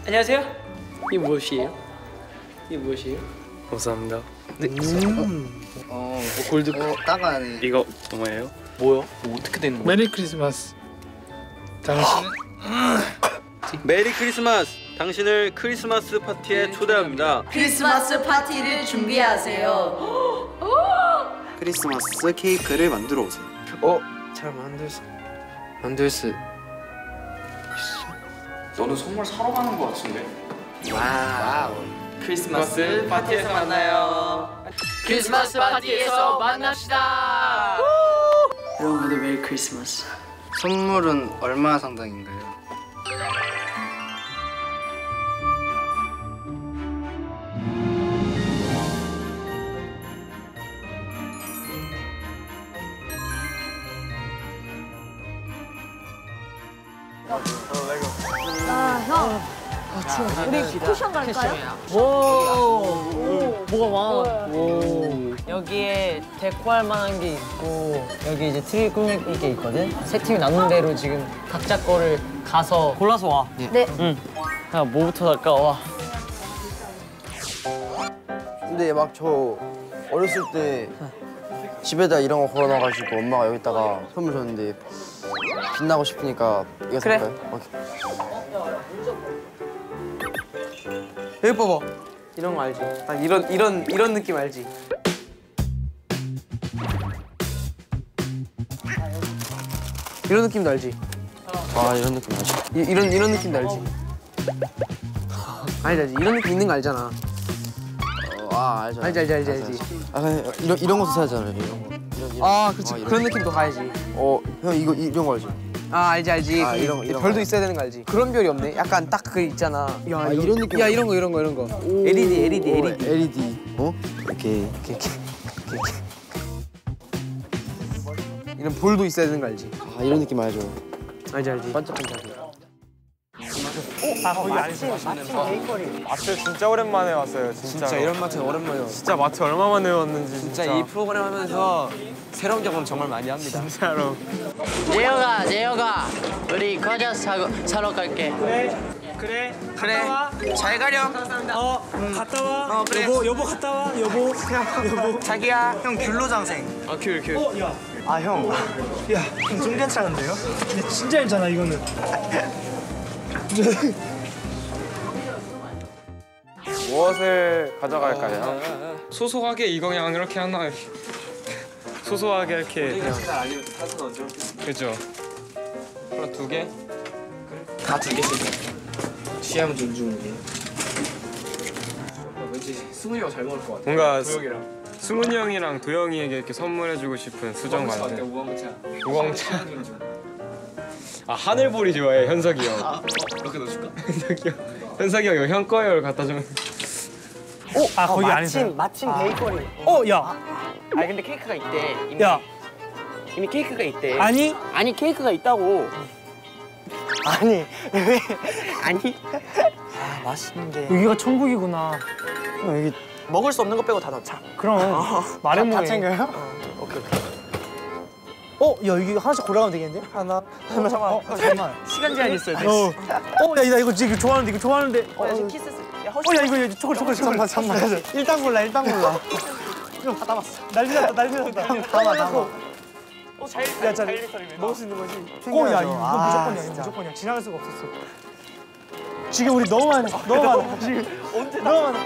안녕하세요. 이게 무엇이에요? 이게 무엇이에요? 감사합니다. 네. 골드. 따가네. 이거 뭐예요? 뭐야? 뭐 어떻게 되는 거야? 메리 크리스마스. 당신은 메리 크리스마스! 당신을 크리스마스 파티에 초대합니다. 크리스마스 파티를 준비하세요. 크리스마스 케이크를 만들어 오세요. 잘 만들 수. 너는 선물 사러 가는 거 같은데? 와우. 크리스마스 파티에서 만나요. 크리스마스 파티에서 만납시다. 여러분 모두 메리 크리스마스. 선물은 얼마 상당인가요? 우리 쿠션 갈까요? 뭐가 많아. 여기에 데코할 만한 게 있고 여기 이제 트리 꾸밀 게 있거든. 세팅이 나눈 대로 지금 각자 거를 가서 골라서 와. 네. 응. 야, 뭐부터 할까? 와. 근데 막 저 어렸을 때 집에다 이런 거 걸어놔가지고 엄마가 여기다가 선물 줬는데 빛나고 싶으니까 이거 그래. 살까요? 여기 봐봐. 이런 거 알지? 아, 이런 느낌 알지? 이런 느낌도 알지? 아 이런 느낌 알지? 이런 느낌도 알지? 알지? 이런 느낌 있는 거 알잖아. 알죠. 알지. 아 그냥 이런 것도 사잖아요. 이런 거. 아, 그치. 그런 느낌도 가야지. 형 이런 거 알지? 아, 알지. 아, 이런 별도 거. 있어야 되는 거 알지? 그런 별이 없네. 약간 딱 그 있잖아. 야, 이런 느낌. 야, 이런 거. LED. LED. 이렇게. 이런 볼도 있어야 되는 거 알지? 아 이런 느낌 알죠? 알지. 반짝반짝. 거기 마침 베이커리. 마트 진짜 오랜만에 왔어요. 진짜 이런 마트 오랜만에 왔어. 진짜 마트 얼마 만에 왔는지 진짜 이 프로그램 하면서 새로운 경험 정말 많이 합니다. 진짜로. 예영아, 우리 과자 사러 갈게. 그래. 잘 가렴. 갔다 와. 그래. 여보 갔다 와. 여보. 자기야. 형 귤로장생. 아 귤. 아 형. 야, 형 좀 괜찮은데요? 근데 진짜 괜찮아 이거는. 무엇을 가져갈까요? 소소하게 이거 이렇게 하나. 소소하게 이렇게 그냥. 그죠. 하나 2개. 다 2개씩. 취향 존중해. 왠지 승훈이가 잘 먹을 것 같아. 뭔가 도영이랑. 승훈이 형이랑 도영이에게 이렇게 선물해주고 싶은 수정 만든. 우엉차. 아 하늘보리 좋아해 현석이 형. 이렇게 넣어줄까? 현석이 형 이거 형 거예요 갖다 주면. 거기 안에서. 마침 베이커리. 야. 아 근데 케이크가 있대. 야. 이미 케이크가 있대. 아니 케이크가 있다고. 아니 왜? 아니. 맛있는데. 여기가 천국이구나. 여기 먹을 수 없는 거 빼고 다 넣자. 그럼 말해 뭐해. 다 챙겨요? 오케이. 야 이게 하나씩 골라가면 되겠는데? 하나. 잠깐만. 시간 제한 있어요. 야 나 이거 지금 좋아하는데. 키스. 야 이거 초콜. 잠깐만. 일단 골라. 형 다 담았어. 난리 났다. 형 담아. 잘 먹을 수 있는 거지. 야 이거 무조건이야. 지나갈 수가 없었어. 지금 우리 너무 많아. 지금 언제 너무 많아.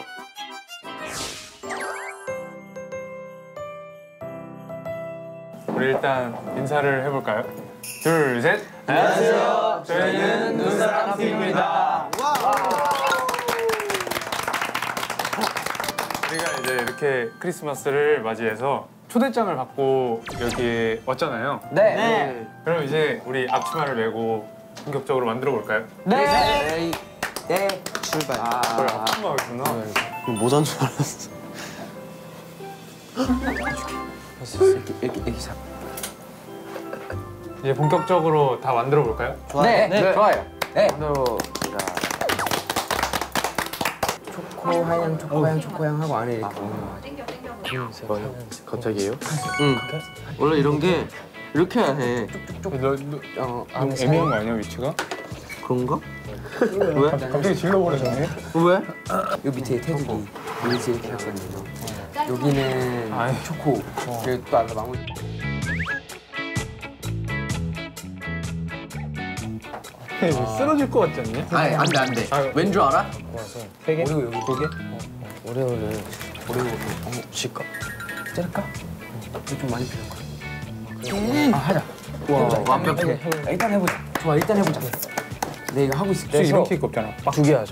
우리 일단 인사를 해볼까요? 둘, 셋. 안녕하세요. 저희는 눈사람 팀입니다. 우리가 이제 이렇게 크리스마스를 맞이해서 초대장을 받고 여기에 왔잖아요. 네. 그럼 이제 우리 앞치마를 메고 본격적으로 만들어 볼까요? 네. 출발. 그걸 앞치마였구나. 모자인 줄 알았어. 애기 사. 이제 본격적으로 다 만들어 볼까요? 네. 좋아요. 네. 만들어. 초코향 하고 안에 이렇게. 갑자기요? 응. 원래 이런 게 이렇게 해야 해. 애매한 거 아니야 위치가? 그런가? 왜? 갑자기 질러버리셨네? 왜? 요 밑에 테두리 여기서 이렇게 했거든요. 여기는 초코. 그리고 또 아까 마무리. 쓰러질 것 같지 않니? 아니 안 돼. 왠 줄 알아? 세 개? 오리오 여기 2개? 오레오를 줄까? 자를까? 좀 많이 필요한 거야. 하자. 와 완벽해. 일단 해보자. 좋아 일단 해보자. 내가 이거 하고 있을 때 이렇게 입고 없잖아. 2개 하자.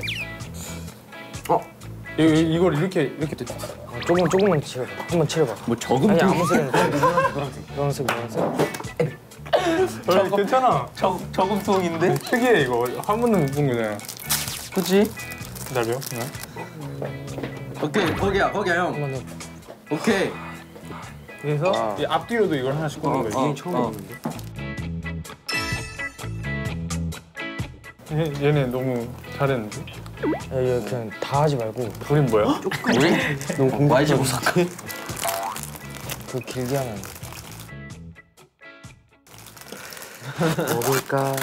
이걸 이렇게 됐다. 조금만 칠해봐. 한번 칠해봐. 뭐 적응 아니 아무 색이나 노란색. 괜찮아. 저금통인데? 특이해 이거. 한 번도 못 본 거잖아. 그치? 기다려. 오케이 거기야 형. 오케이. 그래서 이 앞뒤로도 이걸 하나씩 꽂는 거지. 이게 처음 했는데. 얘네 너무 잘했는데. 야, 얘 그냥 다 하지 말고 우린 뭐야? 너무 공부 YG 오사카. 그 길게 하면 먹을까?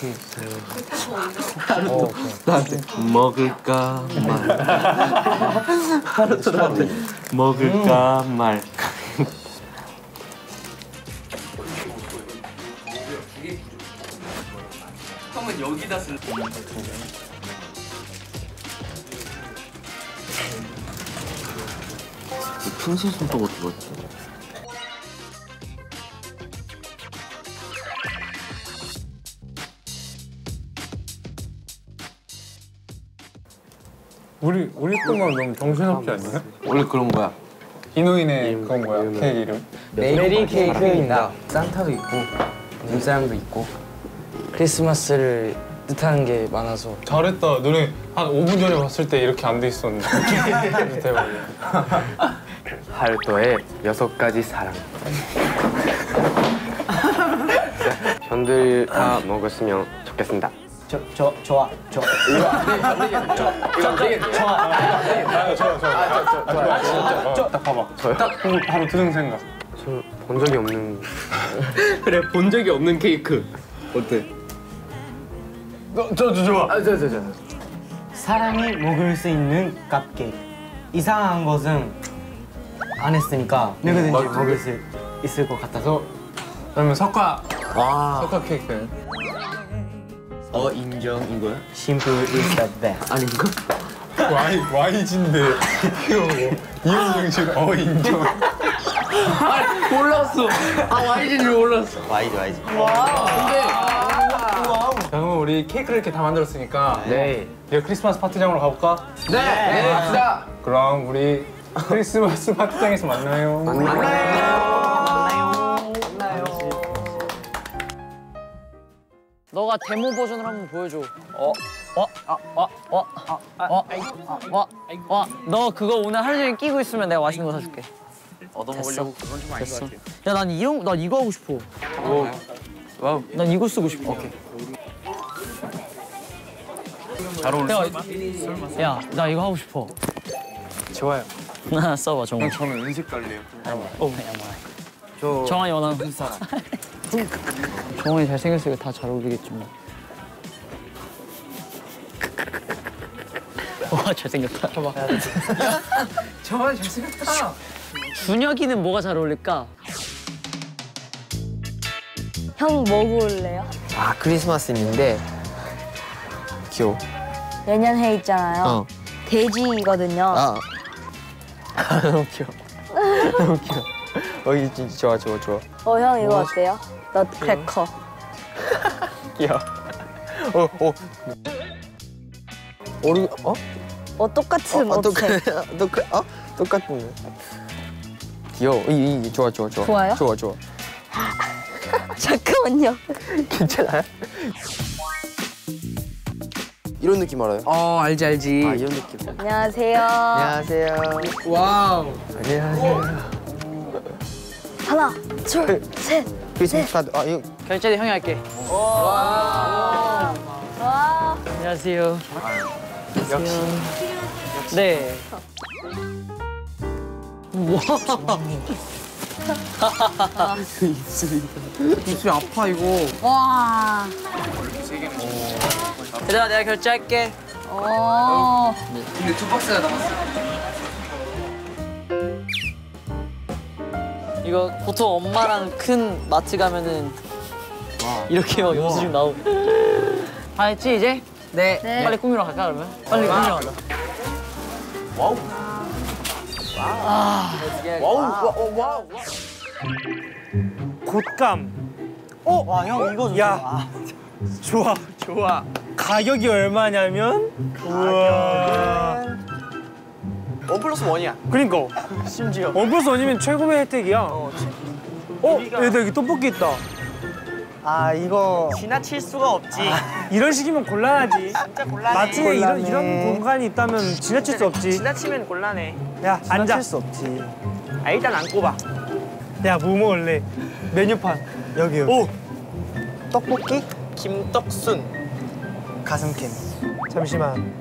나한테 먹을까 말. 하루도 나한테 먹을까 말. 형은 여기다 쓸. 핀셋 손톱 어떻게 봤지? 우리 동안 너무 정신없지 않냐? 원래 그런 거야. 이노인의 그런 거야. 케이크 이름. 메리 케이크입니다. 산타도 있고 눈사람도 있고 크리스마스를 뜻하는 게 많아서 잘했다. 너네 한 5분 전에 봤을 때 이렇게 안 돼 있었는데. 대박이야. 할도의 6가지 사랑. 형들 다 먹었으면 좋겠습니다. 좋아. 딱 봐봐. 딱 보고 바로 드는 생각. 저 본 적이 없는. 그래 본 적이 없는 케이크. 어때? 저 좋아. 사람이 먹을 수 있는 컵케이크. 이상한 것은 안 했으니까 누구든지 먹을 수 있을 것 같아서 그러면 석화 케이크. 인정 이거야? Simple is the best. 아닌가? YG인데 이거 뭐 이용정신 인정. 몰랐어. YG인 줄 몰랐어. YG. 자, 그럼 우리 케이크를 이렇게 다 만들었으니까 이제 크리스마스 파티장으로 가볼까? 네 갑시다. 그럼 우리 크리스마스 파티장에서 만나요. 너가 데모 버전을 한번 보여줘. 너 그거 오늘 하루 종일 끼고 있으면 내가 맛있는 거 사줄게. 얻어먹으려고 그건 좀 아닌 것 같아요. 야, 난 이거 하고 싶어. 와우. 난 이거 쓰고 싶어. 잘 어울려. 야, 나 이거 하고 싶어. 좋아요. 나 써봐, 정원. 저는 은색 깔래요. 정원이 원하는 눈사람. 정원이 잘생겼으니까 다 잘 어울리겠지 뭐. 와, 잘생겼다. 봐봐. 정말 잘생겼다. 준혁이는 뭐가 잘 어울릴까? 형 뭐 고를래요? 아 크리스마스인데 귀여워. 내년 해 있잖아요. 돼지거든요. 너무 귀여워. 너무 귀여워. 이 진짜 좋아. 형 이거 어때요? 넛크래커. 귀여워. 똑같은 옷색. 똑같은. 귀여워. 이 좋아. 좋아요? 좋아. 잠깐만요. 괜찮아요? 이런 느낌 알아요? 알지. 이런 느낌. 안녕하세요. 안녕하세요. 와우. 안녕하세요. 하나, 둘, 셋. 크리스마스 카드. 이거 결제도 형이 할게. 와. 안녕하세요. 역시. 네. 입술이 아파 이거. 와. 얘들아 내가 결제할게. 근데 2박스가 남았어. 이거 보통 엄마랑 큰 마트 가면은 이렇게 막 영수증 나오고. 다 했지 이제? 네. 빨리 꾸미러 갈까 그러면? 빨리 꾸미러 가자. 와우. 곶감. 와, 형 이거 야. 좋아. 가격이 얼마냐면 우와. 1+1이야. 그러니까 심지어 1+1이면 최고의 혜택이야. 얘들 여기 떡볶이 있다. 아 이거 지나칠 수가 없지. 이런 식이면 곤란하지. 진짜 곤란해. 마트에 이런 공간이 있다면 지나칠 수 없지. 지나치면 곤란해. 야, 앉아. 지나칠 수 없지. 아, 일단 안 꼽아. 야, 뭐 먹을래? 메뉴판. 여기. 오! 떡볶이? 김떡순. 가슴캠. 잠시만.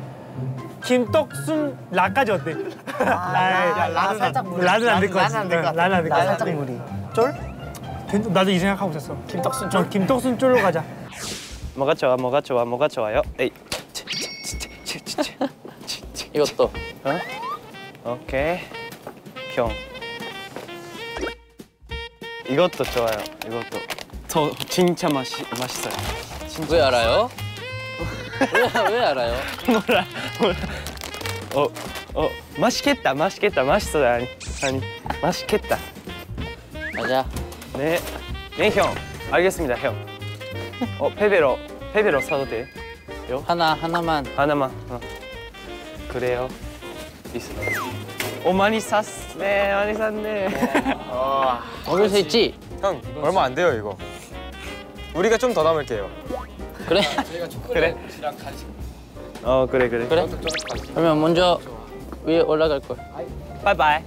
김떡순 라까지 어때? 라 살짝 무리. 라는 안 될 것 같아. 라는 안 될 것 같아. 살짝 무리. 쫄? 나도 이 생각하고 있었어. 김떡순 쫄? 김떡순 쫄로 가자. 뭐가 좋아요? 에이. 이것도. 오케이. 평. 이것도 좋아요. 이것도. 저 진짜 맛있어요. 왜 알아요? 왜 알아요? 몰라. 맛있겠다. 맛있어요. 아니, 맛있겠다. 맞아. 네, 형. 알겠습니다, 형. 페베로 사도 돼? 하나만. 하나만. 그래요. 있어. 많이 샀네. 많이 샀네. 먹을 수 있지? 형 얼마 안 돼요 이거. 우리가 좀 더 남을게요. 그래. 그래. 그래. 그러면 먼저 위에 올라갈 걸. 바이바이.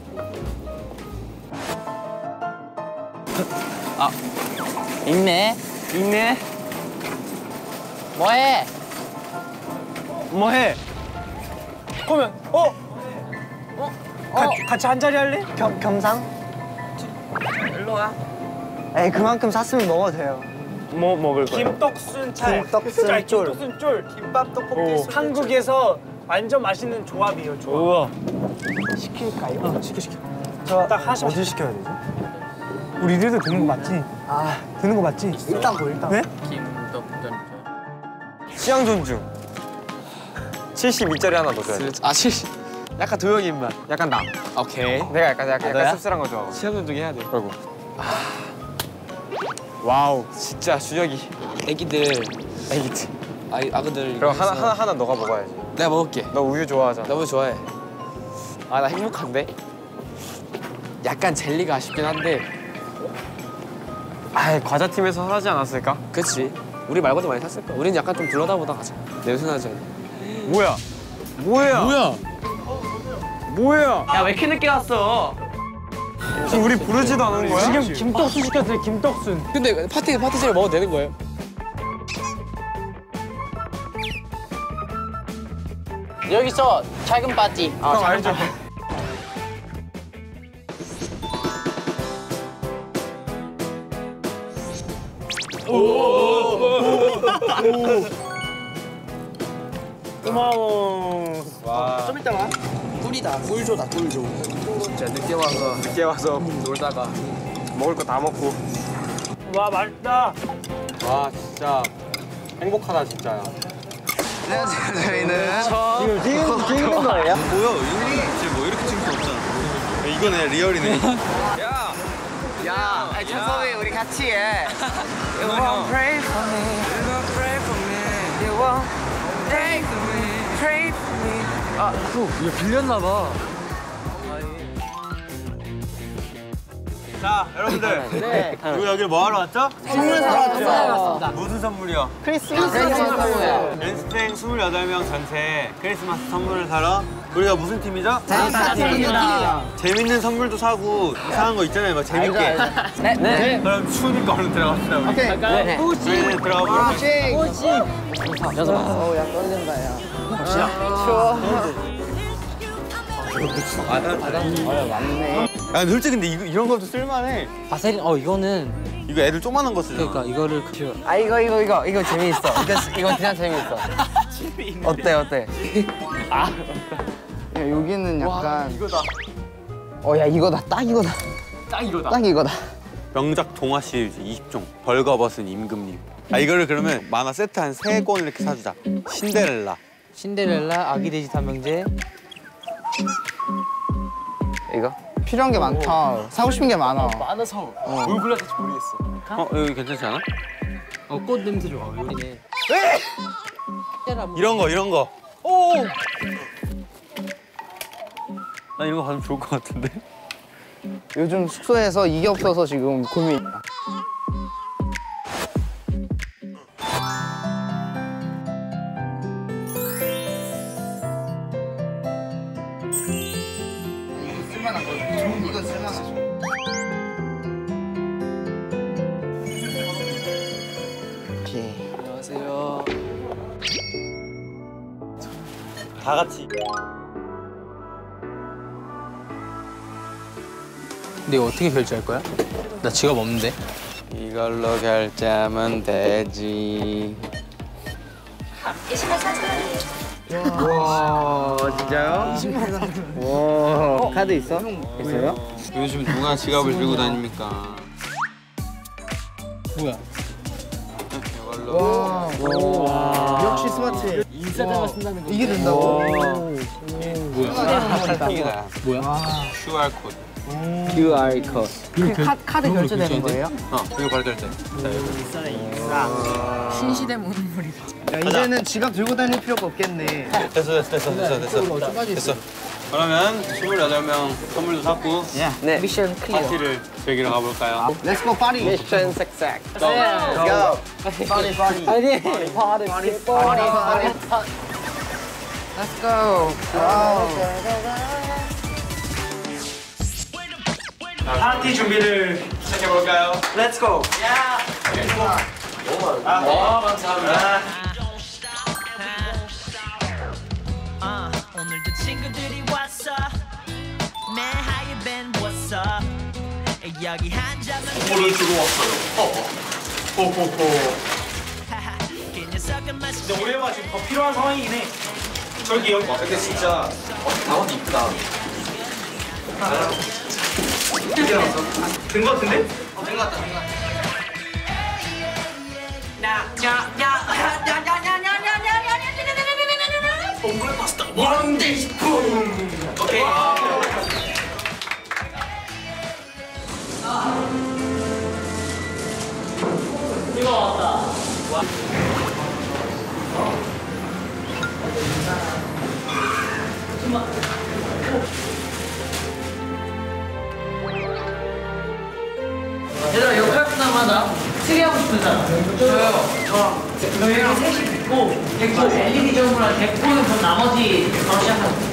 있네. 뭐해? 그러면 같이 한 자리 할래? 겸상? 일로 와. 에이 그만큼 샀으면 먹어도 돼요. 뭐 먹을 거야? 김떡순 찰. 김떡순 쫄. 김떡순 쫄. 김밥 떡볶이. 한국에서 완전 맛있는 조합이에요. 조합. 우와. 시킬까요? 시켜. 저 딱 하나씩. 어디 시켜야 되지? 우리 이래도 되는 거 맞지? 되는 거 맞지? 일단. 네? 취향 존중. 72짜리 하나 넣어줘야 돼. 70. 약간 도영이 입맛. 약간 나. 오케이. 내가 약간 씁쓸한 거 좋아하고. 취향 존중해야 돼. 그리고. 와우, 진짜 준혁이. 애기들. 아그들. 그럼 하나 너가 먹어야지. 내가 먹을게. 너 우유 좋아하잖아. 나 우유 좋아해. 나 행복한데? 약간 젤리가 아쉽긴 한데. 과자팀에서 하지 않았을까? 그치. 우리 말고도 많이 샀을 거야. 우리는 약간 좀 둘러다보다 가자. 냄새나지 않아? 뭐야? 야 왜 이렇게 늦게 왔어? 지금 우리 부르지도 않은 거야? 지금 김떡순 시켰어요. 김떡순. 근데 파티제를 먹어도 되는 거예요? 여기서 작은 파티. 형 알죠? 고마워. 와. 좀 이따 와. 꿀이다. 꿀조다. 꿀조. 진짜 늦게 와서 놀다가 먹을 거 다 먹고. 와, 맛있다. 와 진짜 행복하다 진짜야. 안녕하세요. 저희는 지금 찍는 거예요? 이거네 리얼이네. 야, 천섭이 우리 같이 해. You won't pray for me. You won't pray for me. You won't pray for me. 이거 빌렸나 봐. 자, 여러분들. 네. 우리 여기 뭐 하러 왔죠? 선물 사러 왔습니다. 무슨 선물이요? 크리스마스 선물. 랜스팽 28명 전체 크리스마스 선물을 사러 우리가 무슨 팀이죠? 팀입니다. 재밌는 선물도 사고 이상한 거 있잖아요. 막 재밌게. 네. 그럼 추우니까 얼른 들어갑시다. 우리. 오케이. 네. 저희는 들어가보도록 하겠습니다. 어우, 야 떨린다, 야. 추워. 맞네. 야 솔직히 근데 이런 것도 쓸만해. 바세린 이거는 이거 애들 조그만한 거 쓰잖아. 그러니까 이거를 이거 재미있어. 이거 진짜 재미있어. 어때? 야, 여기는 약간 이거다. 야 이거다. 딱 이거다. 딱 이거다. 명작 동화 시리즈 20종 벌거벗은 임금님. 이거를 그러면 만화 세트 한 3권 이렇게 사주자. 신데렐라, 아기 돼지 탐정제. 이거? 필요한 게 많다. 사고 싶은 게 많아. 많아서 뭘 골라야 될지 모르겠어. 여기 괜찮지 않아? 꽃 냄새 좋아. 여기네. 이런 거. 오! 나 이런 거 받으면 좋을 것 같은데. 요즘 숙소에서 이게 없어서 지금 고민. 이거 쓸만하죠. 안녕하세요. 다 같이. 근데 이거 어떻게 결제할 거야? 나 지갑 없는데. 이걸로 결제하면 되지. 20만 4천 원이에요. 와 진짜요? 20만 원. 와 카드 있어? 있어요? 요즘 누가 지갑을 들고 다닙니까? 뭐야? 와 역시 스마트해. 인스타그램 쓴다는 거. 이게 된다고? 이게 나야. 뭐야? QR 코드. QR 코드. 카드 결제되는 거예요? 이거 바로 결제. 신시대 문물이다. 야, 이제는 지갑 들고 다닐 필요가 없겠네. 됐어. 그러면 28명 선물도 샀고 네. 미션 클리어. 파티를 즐기러 가볼까요? Let's go party. 미션 색색. Go. Party. 아니, party. Let's go. Wow. 파티 준비를 시작해볼까요? Let's go. 감사합니다. 오늘도 친구들이 왔어. Man, how you been? What's up? 여기 한 잔만. 선물을 주고 왔어요. 호호호. 그 녀석은 맛있게. 근데 우리 형아 지금 더 필요한 상황이긴 해. 저기 여기. 근데 진짜 나옷 이쁘다. 된 거 같은데? 된 거 같다. 동굴 파스타 원데이 스푼. 오케이. 이거 왔다. 얘들아 역할 분담하자. 수리하고 싶은 사람. 저요. 너희랑 셋이 됐고 LED 점으로 됐고는 그럼 나머지 바로 시작하자.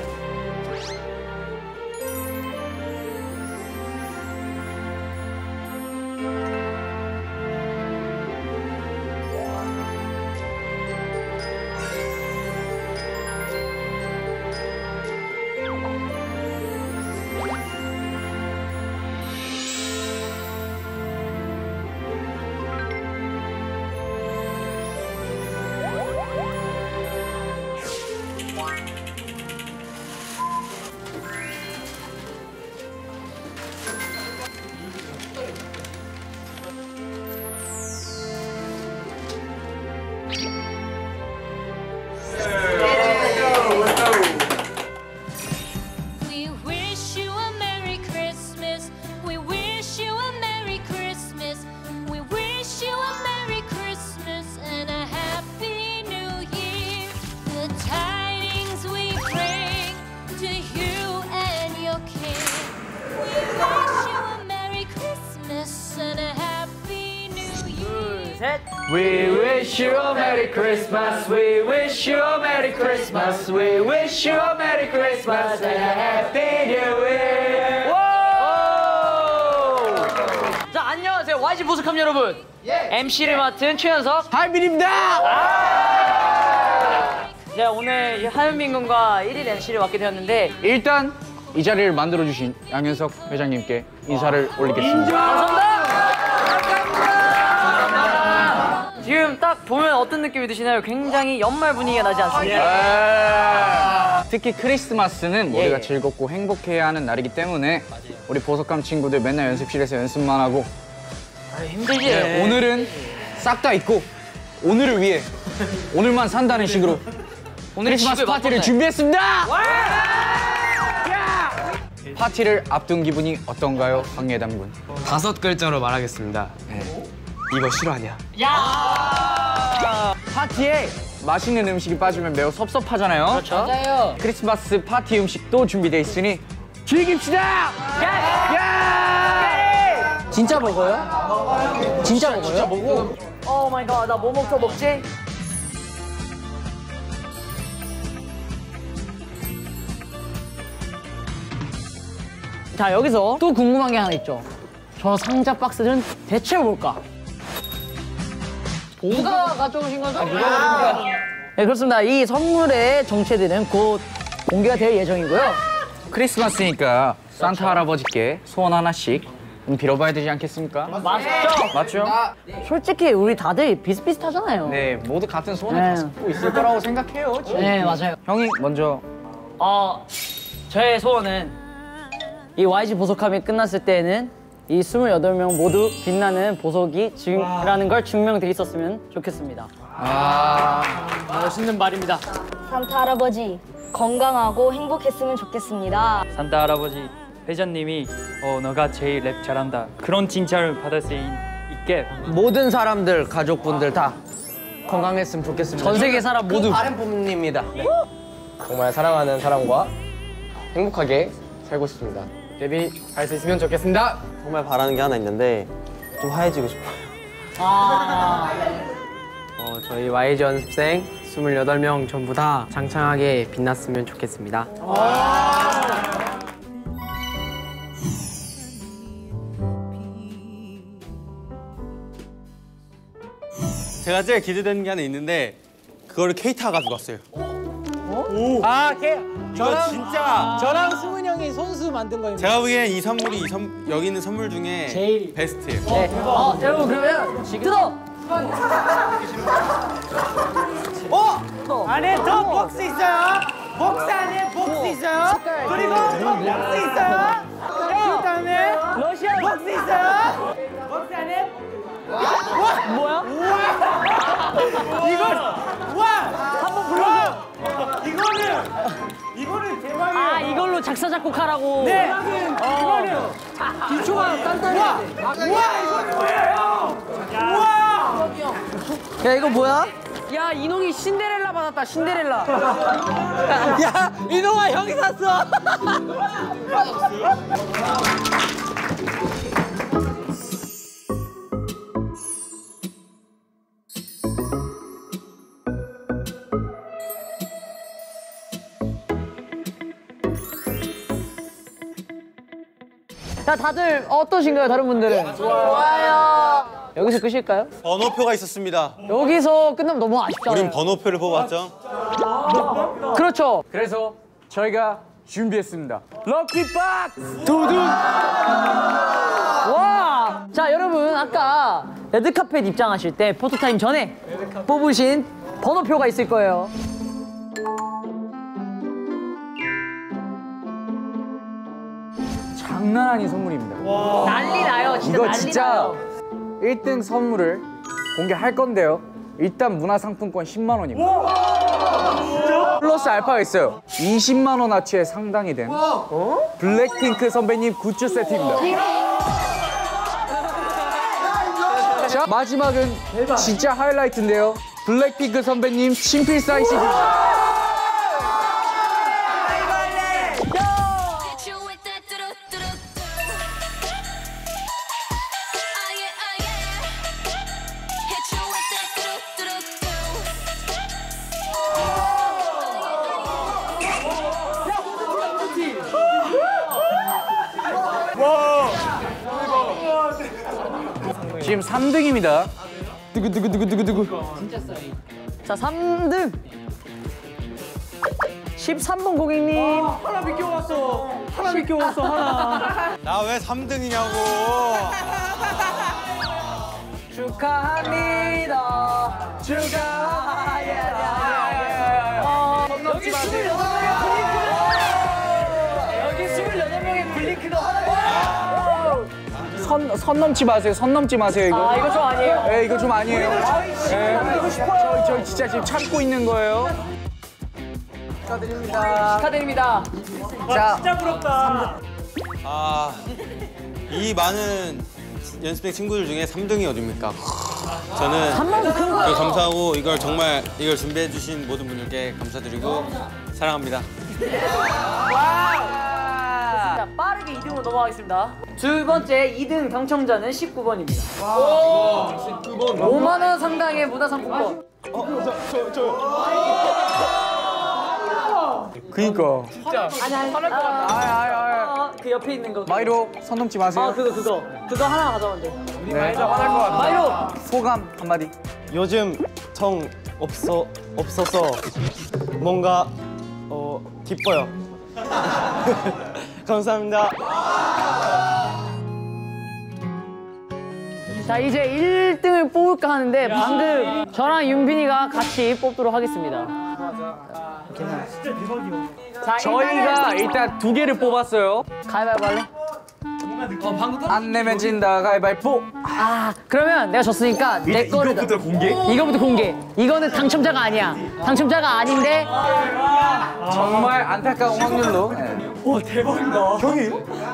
We wish you a Merry Christmas. We wish you a Merry Christmas. We wish you a Merry Christmas and a Happy New Year. The tidings we bring to you and your king. We wish you a Merry Christmas and a Happy New Year. We wish you a Merry Christmas. We wish you a Merry Christmas. We wish you a Merry Christmas and a Happy New Year. 자 안녕하세요 YG 보석함 여러분. MC를 맡은 최현석 하이빈입니다. 제가 오늘 하현민 군과 1일 MC를 맡게 되었는데 일단 이 자리를 만들어주신 양현석 회장님께 인사를 올리겠습니다. 감사합니다. 지금 딱 보면 어떤 느낌이 드시나요? 굉장히 연말 분위기가 나지 않습니까? 특히 크리스마스는 우리가 즐겁고 행복해야 하는 날이기 때문에 우리 보석함 친구들 맨날 연습실에서 연습만 하고 힘들지. 네, 오늘은 싹 다 잊고 오늘을 위해 오늘만 산다는 식으로 크리스마스 파티를 준비했습니다. 파티를 앞둔 기분이 어떤가요, 황예담 군? 5글자로 말하겠습니다. 이거 실화냐? 파티에 맛있는 음식이 빠지면 매우 섭섭하잖아요. 그렇죠. 맞아요. 크리스마스 파티 음식도 준비돼 있으니 즐깁시다. 진짜 먹어요? 진짜 먹어요? 진짜 먹어. 오 마이 갓, 나 뭐부터 먹지? 자, 여기서 또 궁금한 게 하나 있죠. 저 상자 박스들은 대체 뭘까? 누가 가져오신 거죠? 네, 그렇습니다. 이 선물의 정체들은 곧 공개가 될 예정이고요. 크리스마스니까 산타 할아버지께 소원 하나씩 빌어봐야 되지 않겠습니까? 맞죠? 솔직히 우리 다들 비슷비슷하잖아요. 네, 모두 같은 소원을 갖고 있을 거라고 생각해요. 지금. 네, 맞아요. 형이 먼저. 저의 소원은 이 YG 보석함이 끝났을 때에는 이 28명 모두 빛나는 보석이라는 걸 증명돼 있었으면 좋겠습니다. 멋있는 말입니다. 산타 할아버지 건강하고 행복했으면 좋겠습니다. 산타 할아버지 회장님이 너가 제일 랩 잘한다 그런 칭찬을 받을 수 있게 모든 사람들 가족분들 다 건강했으면 좋겠습니다. 전 세계 사람 모두 RM님입니다. 정말 사랑하는 사람과 행복하게 살고 싶습니다. 데뷔할 수 있으면 좋겠습니다. 정말 바라는 게 하나 있는데 좀 하얘지고 싶어요. 저희 YG 연습생 28명 전부 다 장창하게 빛났으면 좋겠습니다. 제가 제일 기대되는 게 하나 있는데 그거를 케이타가 가지고 왔어요. 이거 진짜 저랑 승훈이 형이 손수 만든 거입니다. 제가 보기엔 이 선물이 여기 있는 선물 중에 제일 베스트예요. 네. 여러분 그러면 뜯어. 안에 더 복스 있어요. 복스 안에 복스 있어요. 그리고 더 복스 있어요. 그다음에 러시아 복스 있어요. 복스 안에 뭐야? 이걸 와! 한번 불러줘. 이거는 대박이에요. 이걸로 작사 작곡하라고. 네. 이거는 기초가 단단해. 와, 이거 뭐예요? 와! 야 이거 뭐야? 야 이놈이 신데렐라 받았다. 신데렐라. 야 이놈아 형이 샀어. 자 다들 어떠신가요 다른 분들은? 좋아요. 여기서 끝일까요? 번호표가 있었습니다. 여기서 끝나면 너무 아쉽잖아요. 우린 번호표를 뽑았죠. 그렇죠. 그래서 저희가 준비했습니다. 럭키박스! 두둔! 와! 자, 여러분, 아까 레드카펫 입장하실 때 포토타임 전에 뽑으신 번호표가 있을 거예요. 장난 아닌 선물입니다. 난리 나요, 진짜 이거 난리 진짜 나요. 1등 선물을 공개할 건데요. 일단 문화상품권 10만 원입니다. 플러스 알파가 있어요. 20만 원어치에 상당이 된 블랙핑크 선배님 굿즈 세트입니다. 자, 마지막은 진짜 하이라이트인데요. 블랙핑크 선배님 친필 사인 CD. 지금 3등입니다. 두구두구두구두구. 자, 3등. 13번 고객님. 하나 비켜왔어. 하나밖에 없어 하나. 나 왜 3등이냐고. 축하합니다. 여기 28명의 블링크가 하나. 선 넘지 마세요. 선 넘지 마세요 이거. 아 이거 좀 아니에요. 네 이거 좀 아니에요. 이거 싶어요. 저 진짜 지금 참고 있는 거예요. 축하드립니다. 자, 진짜 부럽다. 아, 이 많은 연습생 친구들 중에 3등이 어딥니까? 저는 그 감사하고 이걸 정말 이걸 준비해 주신 모든 분들께 감사드리고 사랑합니다. 자, 빠르게 2등으로 넘어가겠습니다. 두 번째 2등 당첨자는 19번입니다. 5만 원 상당의 문화상품권. 그니까. 진짜. 아니 화날 것 같다. 그 옆에 있는 거. 마이로 선 넘지 마세요. 아 그거 하나 가져오면 돼. 네. 마이로 화날 것 같다. 마이로 소감 한마디. 요즘 정 없어서 뭔가 기뻐요. 감사합니다. 자 이제 1등을 뽑을까 하는데 방금 저랑 윤빈이가 같이 뽑도록 하겠습니다. 진짜 대박이야. 자, 저희가 일단 2개를 뽑았어요. 가위바위보 할래? 안 내면 진다 가위바위보. 아 그러면 내가 졌으니까 내 거를 이거부터 공개? 이거부터 공개. 이거는 당첨자가 아니야. 당첨자가 아닌데 정말 안타까운 확률로. 와 대박이다. 형이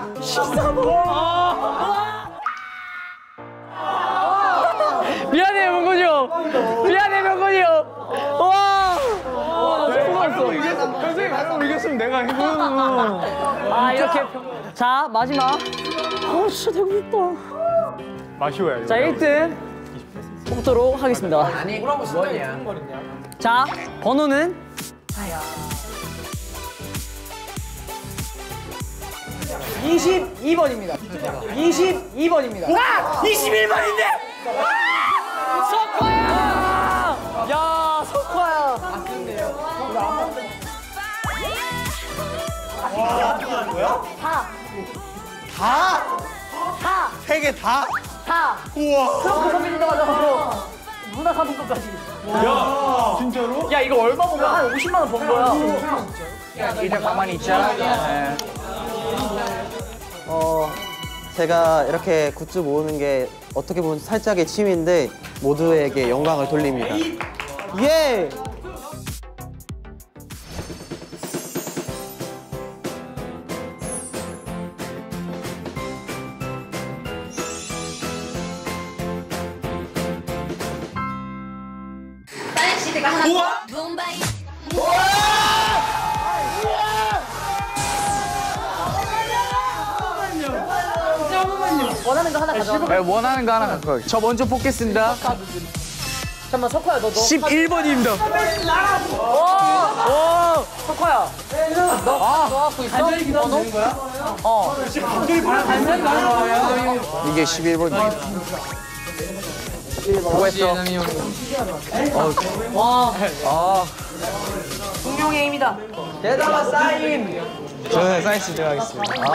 13번. 미안해요 명건이 형. 미안해 명건이 형. 와. 현승이 가서 이겼으면 내가 해보는. 아 이렇게. 자 마지막. 진짜 배고프다. 마시오야. 자 1등 뽑도록 하겠습니다. 아니 뭐냐? 자 번호는 22번입니다. 22번입니다. 와! 21번인데! 석화야! 야 석화야. 뭐야? 다. 3개 다? 다. 우와. 트럼프 선배님도 가져가고 문화상품권까지. 야 진짜로? 야 이거 얼마 번 거야? 한 50만 원 번 거야. 일단 가만히 있자. 네. 제가 이렇게 굿즈 모으는 게 어떻게 보면 살짝의 취미인데 모두에게 영광을 돌립니다. 예! 시대가 하나 우와! 붐바이 원하는 거 하나 가져와. 네, 원하는 거 하나 갖고 가요. 저 먼저 뽑겠습니다. 잠깐만 석화야 너 11번입니다. 오! 석화야. 너 갖고 있어? 번호? 어. 이게 11번입니다. 수고했어. 와. 아, 공룡의 힘이다. 대담아 사인. 저는 사인 쓰도록 하겠습니다.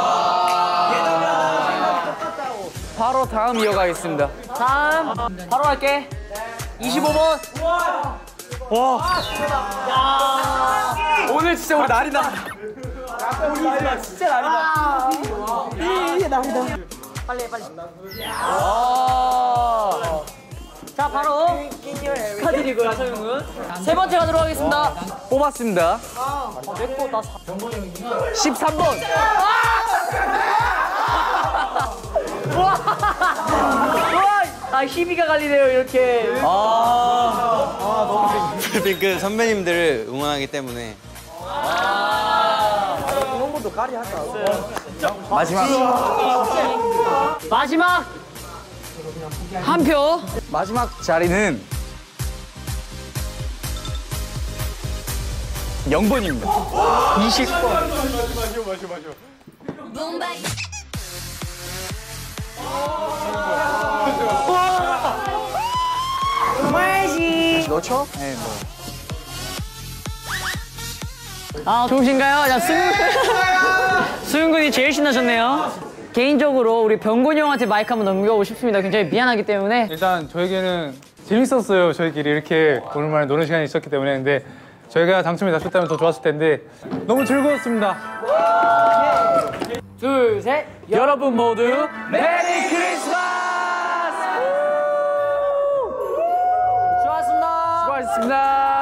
바로 다음 이어가겠습니다. 다음 바로 갈게. 25번. 와. 오늘 진짜 우리 날이다. 진짜 날이다. 이게 날이다. 빨리 해 빨리. 자 바로 축하드리고요 서영은. 세 번째 가도록 하겠습니다. 뽑았습니다. 내거 나 13번. 우와! 아 희비가 갈리네요 이렇게. 너무 그 선배님들을 응원하기 때문에. 그런것도 까리 할까? 마지막 한 표. 마지막 자리는 0번입니다. 20번. 마셔. 붐바이 넣죠? 네, 뭐. 아 좋으신가요? 자 수윤 군이 제일 신나셨네요. 개인적으로 우리 병곤이 형한테 마이크 한번 넘겨보고 싶습니다. 굉장히 미안하기 때문에. 일단 저에게는 재밌었어요. 저희끼리 이렇게 오랜만에 노는 시간이 있었기 때문에. 근데 저희가 당첨이 됐었다면 더 좋았을 텐데 너무 즐거웠습니다. 둘, 셋. 여러분 모두 메리 크리스마스! 수고하셨습니다. 수고하셨습니다.